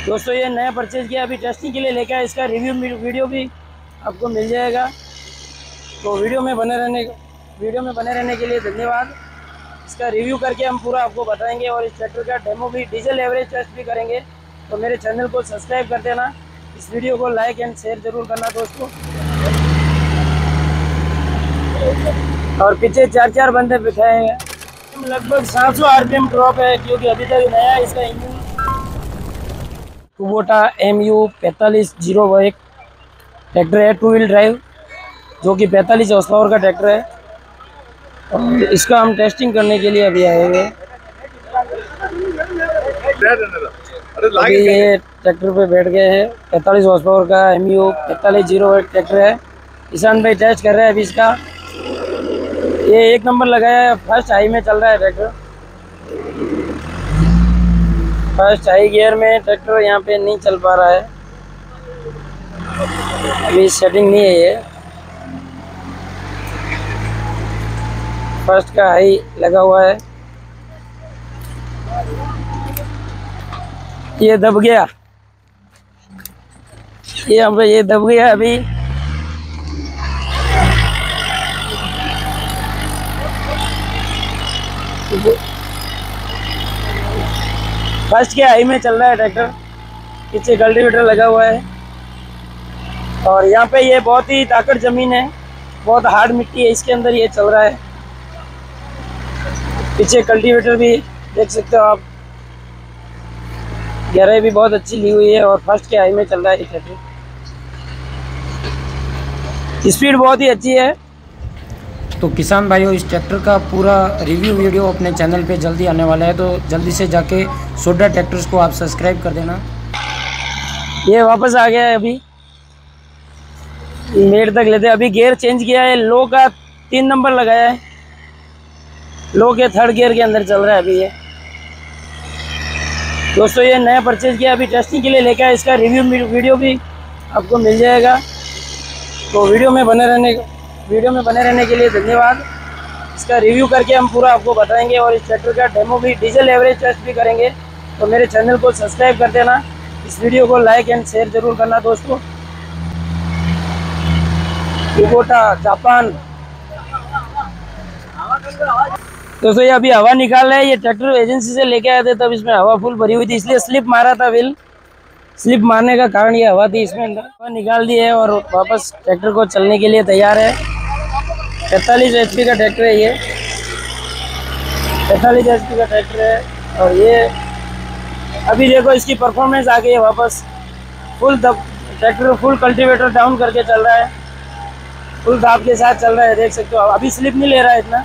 दोस्तों ये नया परचेज किया, अभी टेस्टिंग के लिए लेके आया। इसका रिव्यू वीडियो भी आपको मिल जाएगा, तो वीडियो में बने रहने के लिए धन्यवाद। इसका रिव्यू करके हम पूरा आपको बताएंगे और इस ट्रैक्टर का डेमो भी, डीजल एवरेज टेस्ट भी करेंगे। तो मेरे चैनल को सब्सक्राइब कर देना, इस वीडियो को लाइक एंड शेयर ज़रूर करना दोस्तों। और पीछे 4 बंदे बिठाए हैं। लगभग 700 आरपीएम ड्रॉप है, क्योंकि अभी तक नया इसका इंजन कुबोटा MU 4501 ट्रैक्टर है, 2 व्हील ड्राइव, जो कि 45 हॉर्स पावर का ट्रैक्टर है। और इसका हम टेस्टिंग करने के लिए अभी आए हुए हैं। अभी ये ट्रैक्टर पे बैठ गए हैं। 45 हॉर्स पावर का MU 4501 ट्रैक्टर है। किसान भाई टेस्ट कर रहे हैं अभी इसका। ये 1 नंबर लगाया है, फर्स्ट हाई में चल रहा है ट्रैक्टर। फर्स्ट हाई गियर में ट्रैक्टर यहाँ पे नहीं चल पा रहा है, अभी सेटिंग नहीं है। ये फर्स्ट का हाई लगा हुआ है, ये दब गया, ये दब गया अभी। फर्स्ट के हाई में चल रहा है ट्रैक्टर, पीछे कल्टीवेटर लगा हुआ है। और यहाँ पे ये बहुत ही ताकत ज़मीन है, बहुत हार्ड मिट्टी है, इसके अंदर ये चल रहा है। पीछे कल्टीवेटर भी देख सकते हो आप, गहराई भी बहुत अच्छी ली हुई है। और फर्स्ट के हाई में चल रहा है ये ट्रैक्टर, स्पीड बहुत ही अच्छी है। तो किसान भाइयों, इस ट्रैक्टर का पूरा रिव्यू वीडियो अपने चैनल पे जल्दी आने वाला है, तो जल्दी से जाके सोडा ट्रैक्टर्स को आप सब्सक्राइब कर देना। ये वापस आ गया है, अभी मेड तक लेते। अभी गियर चेंज किया है, लो का 3 नंबर लगाया है, लो के 3rd गियर के अंदर चल रहा है अभी ये। दोस्तों ये नया परचेज किया, अभी टेस्टिंग के लिए लेके आया। इसका रिव्यू वीडियो भी आपको मिल जाएगा, तो वीडियो में बने रहने के लिए धन्यवाद। इसका रिव्यू करके हम पूरा आपको बताएंगे और इस ट्रैक्टर का डेमो भी, डीजल एवरेज टेस्ट भी करेंगे। तो मेरे चैनल को सब्सक्राइब कर देना, इस वीडियो को लाइक एंड शेयर ज़रूर करना दोस्तों। Kubota Japan. दोस्तों ये अभी हवा निकाल रहे हैं, ये ट्रैक्टर एजेंसी से लेके आए थे, तब इसमें हवा फुल भरी हुई थी, इसलिए स्लिप मारा था व्हील। स्लिप मारने का कारण ये हवा थी इसमें, हवा निकाल दी है और वापस ट्रैक्टर को चलने के लिए तैयार है। 45 HP का ट्रैक्टर है ये, 45 HP का ट्रैक्टर है। और ये अभी देखो इसकी परफॉर्मेंस आ गई है वापस। ट्रैक्टर फुल कल्टीवेटर डाउन करके चल रहा है, फुल दाब के साथ चल रहा है, देख सकते हो। अभी स्लिप नहीं ले रहा है इतना।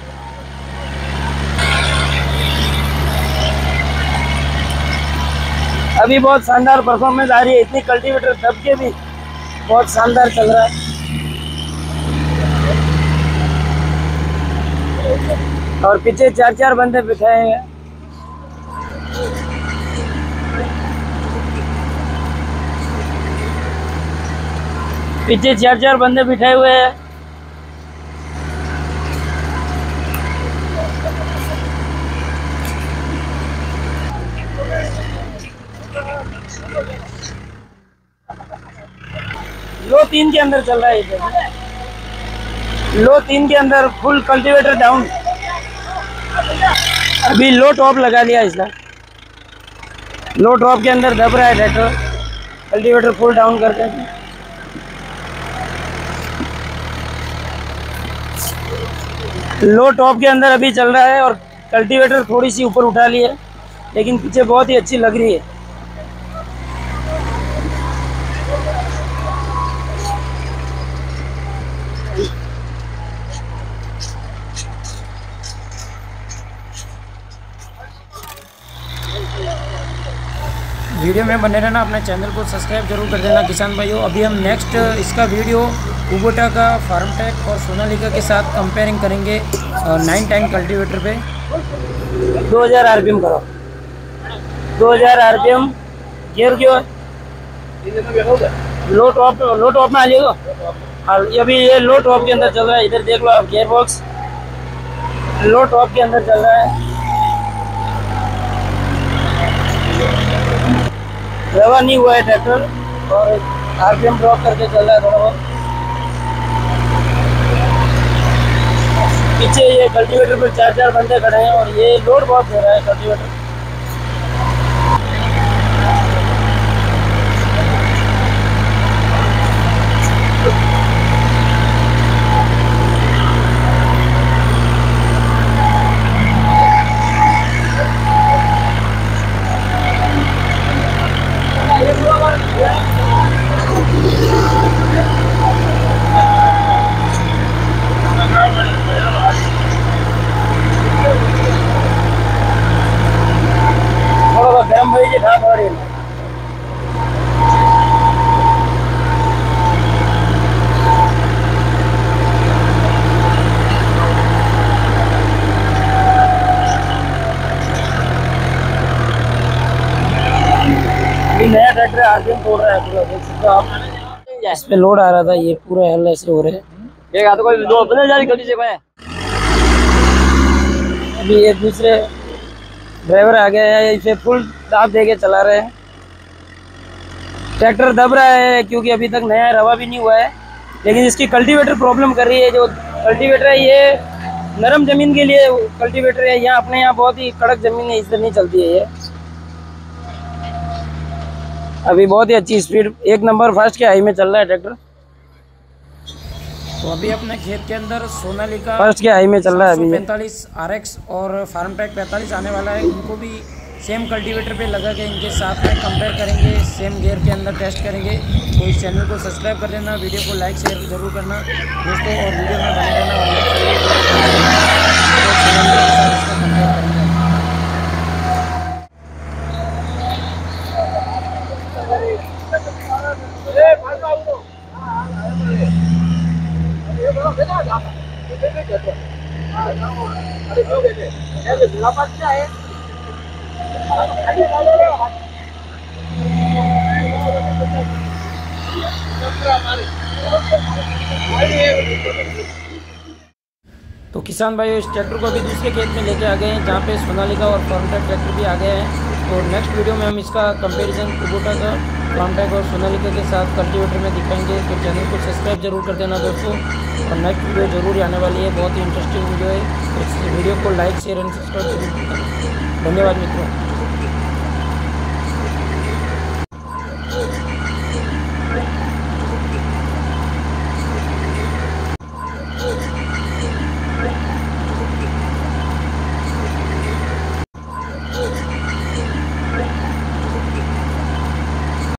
अभी बहुत शानदार परफॉर्मेंस आ रही है, इतनी कल्टीवेटर दब के भी बहुत शानदार चल रहा है। और पीछे 4 बंदे बिठाए हैं। पीछे 4 बंदे बिठाए हुए हैं। लो 3 के अंदर चल रहा है इधर, लो 3 के अंदर फुल कल्टीवेटर डाउन। अभी लो टॉप लगा लिया इसका, लो टॉप के अंदर दब रहा है ट्रैक्टर, कल्टीवेटर फुल डाउन करके। लो टॉप के अंदर अभी चल रहा है और कल्टीवेटर थोड़ी सी ऊपर उठा ली है, लेकिन पीछे बहुत ही अच्छी लग रही है। वीडियो में बने रहना, अपने चैनल को सब्सक्राइब जरूर कर देना किसान भाइयों। अभी हम नेक्स्ट इसका वीडियो कुबोटा का फार्मटेक और सोनालिका के साथ कंपेयरिंग करेंगे 910 कल्टीवेटर पे। 2000 RPM करो, 2000 RPM गियर क्यों लो टॉप में आ जाएगा। अभी ये लो टॉप के अंदर चल रहा है, इधर देख लो आप, गियर बॉक्स लो टॉप के अंदर चल रहा है। रवा नहीं हुआ है ट्रैक्टर और आरपीएम ड्रॉप करके चल रहा है थोड़ा बहुत। पीछे ये कल्टीवेटर पर 4 बंदे खड़े हैं और ये लोड बहुत दे रहा है कल्टीवेटर। गरम भाई जी ढाक और नया ट्रैक्टर आरपीएम तोड़ रहा है पूरा, देख सकते हो आप। इस पे लोड आ रहा था, ये पूरा हल ऐसे हो रहे हैं। एक हाथ कोई दो बदल जा रही गलती से कोई। अभी एक दूसरे ड्राइवर आ गया है, इसे फुल दाब दे के चला रहे हैं। ट्रैक्टर दब रहा है क्योंकि अभी तक नया रवा भी नहीं हुआ है, लेकिन इसकी कल्टीवेटर प्रॉब्लम कर रही है। जो कल्टीवेटर है ये नरम जमीन के लिए कल्टीवेटर है, यहाँ अपने यहाँ बहुत ही कड़क जमीन है, इससे नहीं चलती है ये। अभी बहुत ही अच्छी स्पीड, 1 नंबर फास्ट के हाई में चल रहा है ट्रैक्टर। तो अभी अपने खेत के अंदर सोनालिका फर्स्ट के हाई में चल रहा है अभी 45 RX और फार्मटेक 45 आने वाला है। इनको भी सेम कल्टीवेटर पे लगा के इनके साथ में कंपेयर करेंगे, सेम गियर के अंदर टेस्ट करेंगे। तो इस चैनल को सब्सक्राइब कर देना, वीडियो को लाइक शेयर जरूर करना दोस्तों, और वीडियो में बने रहना और तो किसान भाइयों, इस ट्रैक्टर को अभी दूसरे खेत में लेके आ गए हैं जहाँ पे सोनालिका और फार्मटेक ट्रैक्टर भी आ गए हैं। तो नेक्स्ट वीडियो में हम इसका कंपैरिजन कुबोटा का फार्मटेक और सोनालिका के साथ कल्टीवेटर में दिखाएंगे। तो चैनल को सब्सक्राइब जरूर कर देना दोस्तों, और नेक्स्ट वीडियो जरूर आने वाली है, बहुत ही इंटरेस्टिंग वीडियो है। तो इस वीडियो को लाइक शेयर एंड सब्सक्राइब जरूर करना। धन्यवाद मित्रों।